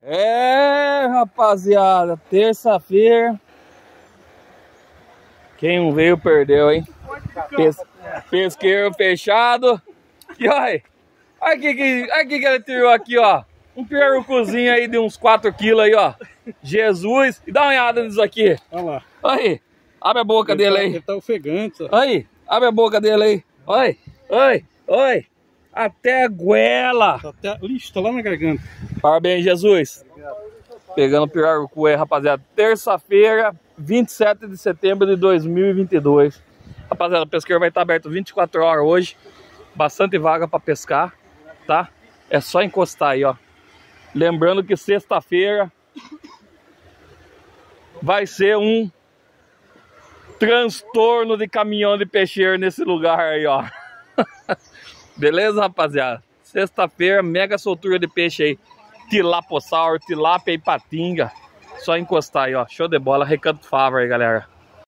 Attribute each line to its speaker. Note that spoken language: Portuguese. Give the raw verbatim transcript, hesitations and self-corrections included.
Speaker 1: É, rapaziada, terça-feira. Quem não veio perdeu, hein? Pes pesqueiro fechado. E olha, olha que, que, olha que, que ele tirou aqui, ó. Um pirarucuzinho aí de uns quatro quilos aí, ó. Jesus. E dá uma olhada nisso aqui.
Speaker 2: Olha lá.
Speaker 1: Olha aí. Abre a boca
Speaker 2: ele
Speaker 1: dele
Speaker 2: tá,
Speaker 1: aí.
Speaker 2: Ele tá ofegante, ó.
Speaker 1: Olha aí. Abre a boca dele aí. Olha. Olha. Olha. Até a goela.
Speaker 2: Tá até... Ixi, tá lá na garganta.
Speaker 1: Parabéns, Jesus. Pegando o pirarucu aí, rapaziada. Terça-feira, vinte e sete de setembro de dois mil e vinte e dois. Rapaziada, o pesqueiro vai estar aberto vinte e quatro horas hoje. Bastante vaga para pescar, tá? É só encostar aí, ó. Lembrando que sexta-feira vai ser um transtorno de caminhão de peixeiro nesse lugar aí, ó. Beleza, rapaziada? Sexta-feira, mega soltura de peixe aí. Tilapossauro, tilápia e patinga. Só encostar aí, ó. Show de bola. Recanto Fava aí, galera.